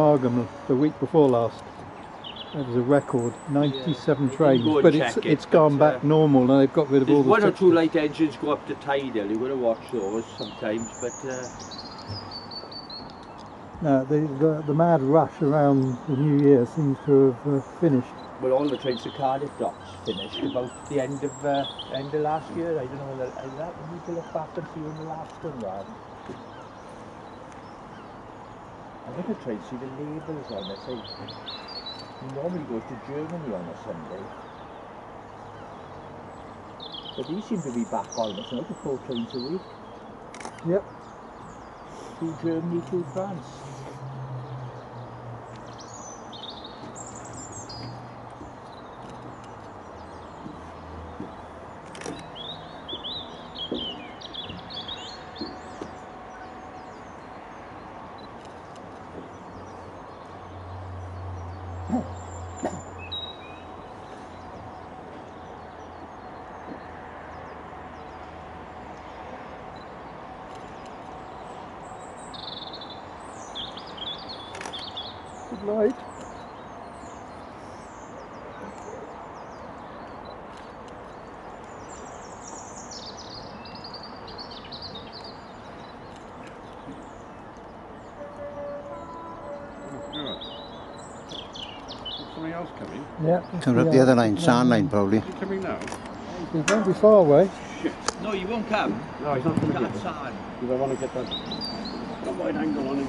Garw the week before last. It was a record, 97 trains, but it's gone back normal now. They've got rid of all the one or two light engines go up to tidal. You've got to watch those sometimes, but no, the mad rush around the New Year seems to have finished. Well, all the trains to Cardiff docks finished about the end of last year. I don't know whether I need to look back and see when the last one was. I think I tried to see the labels on it. He normally goes to Germany on a Sunday. But these seem to be back almost now to 4 trains a week. Yep. 2 Germany, 2 France. Good light. Something else coming? Yeah. Coming up the other line, Sarn line probably. Is he coming now? He won't be far away. No, you won't come. No, he's not coming yet. That's hard. Because I want to get that wide angle on him.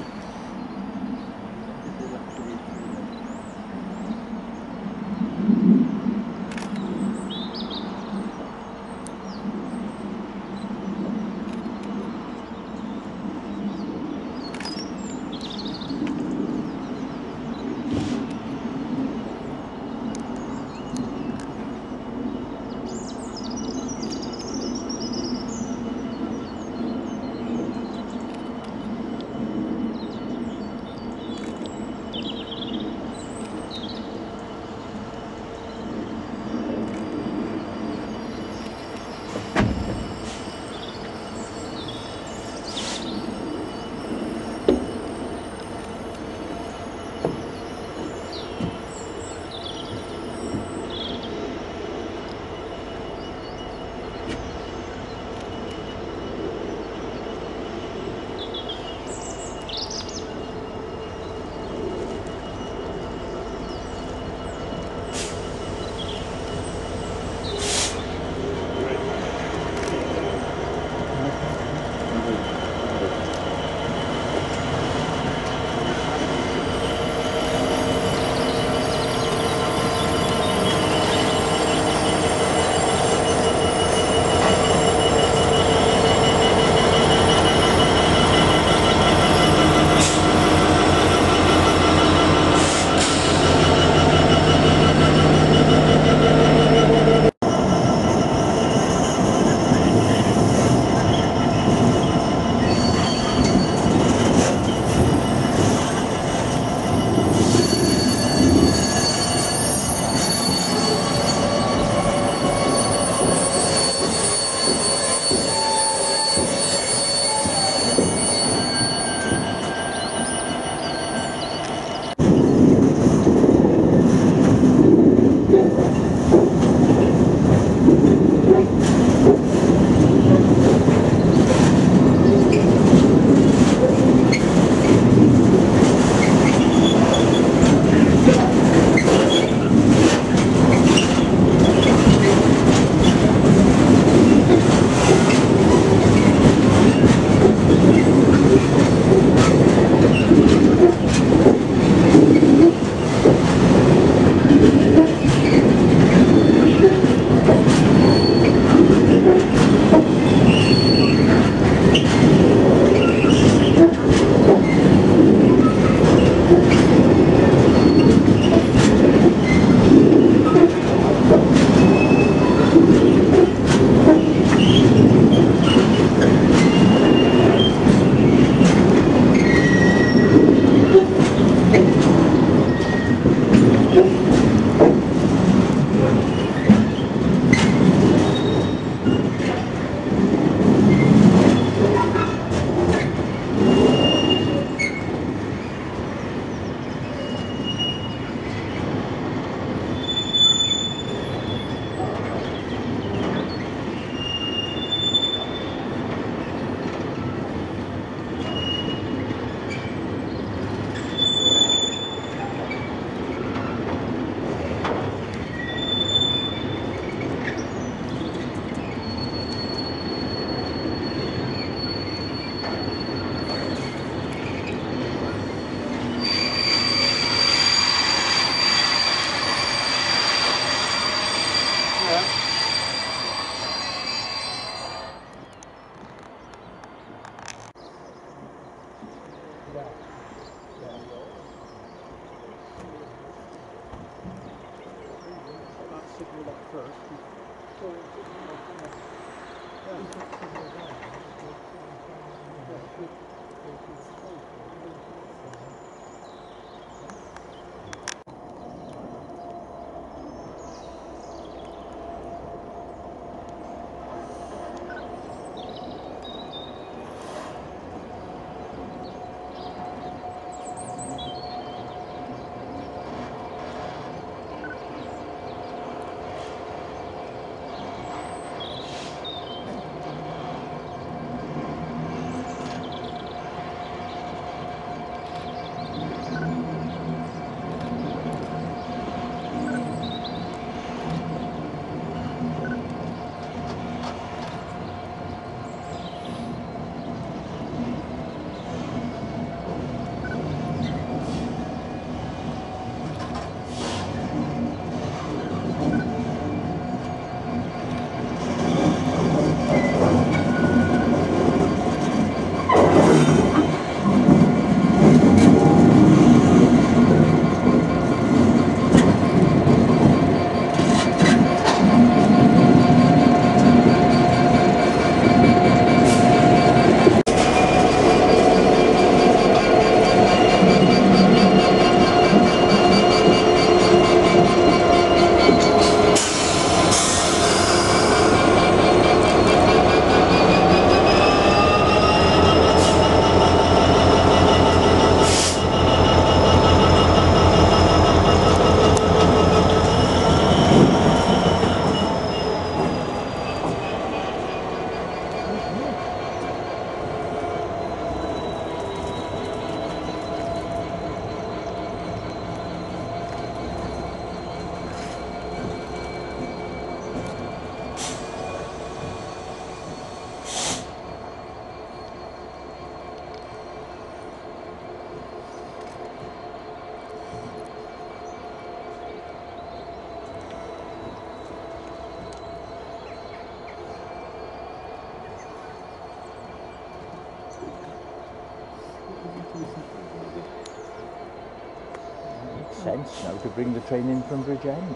Sense now to bring the train in from Bridgend.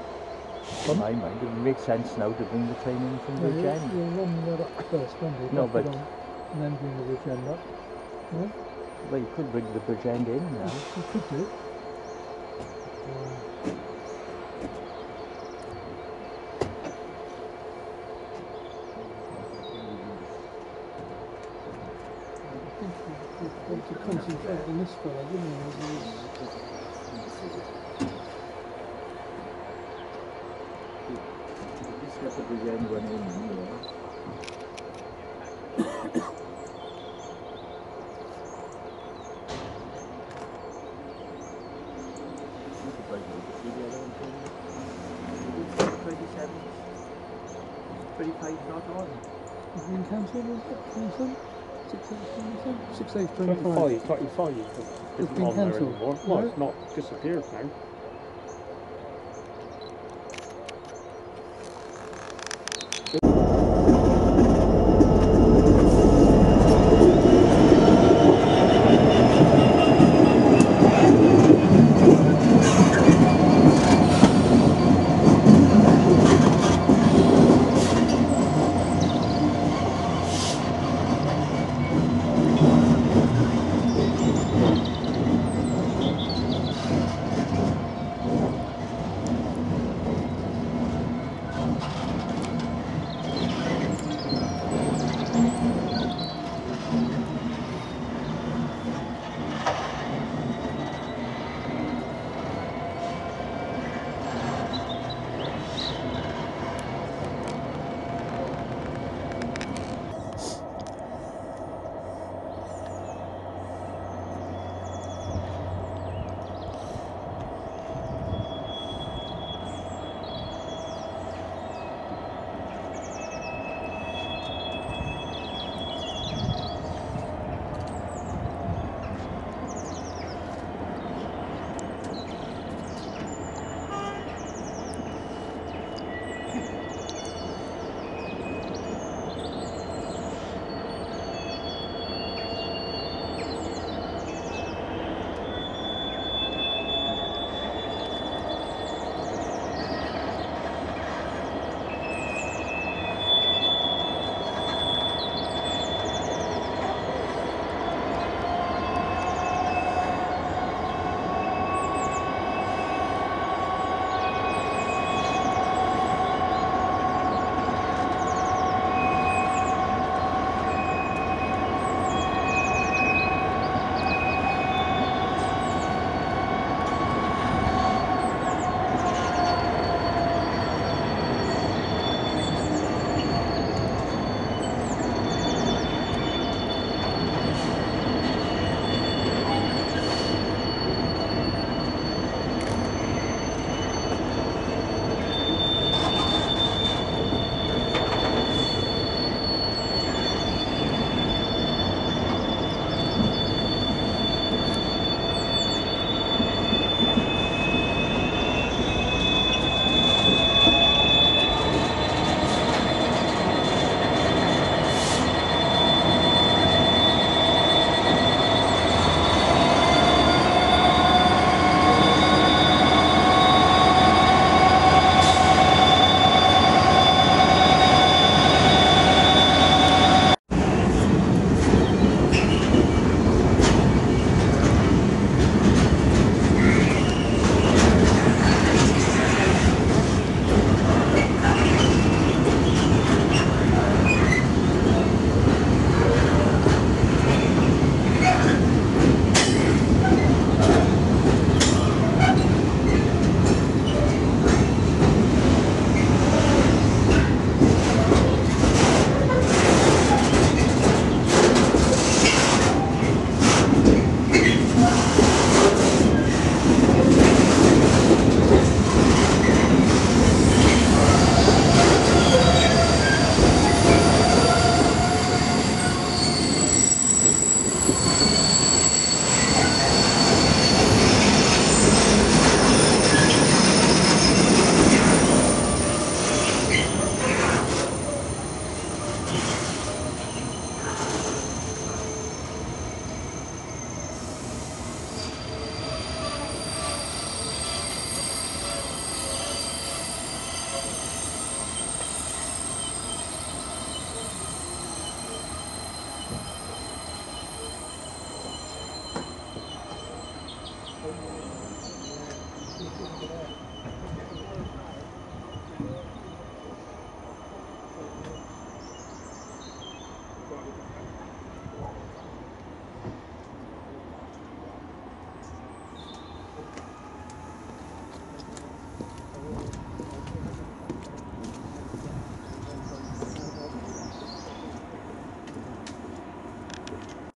In my mind, it makes sense now to bring the train in from Bridgend. You're running that up first, won't you? No, but and then bring the Bridgend up. Yeah? well, you could bring the Bridgend in now. You could do. I think you'd want to concentrate on this fella, wouldn't you? This has the Bridgend run in here. Has been cancelled, is it? Cancelled? 6/8/25. 25. It's been cancelled. Well, it's not disappeared now.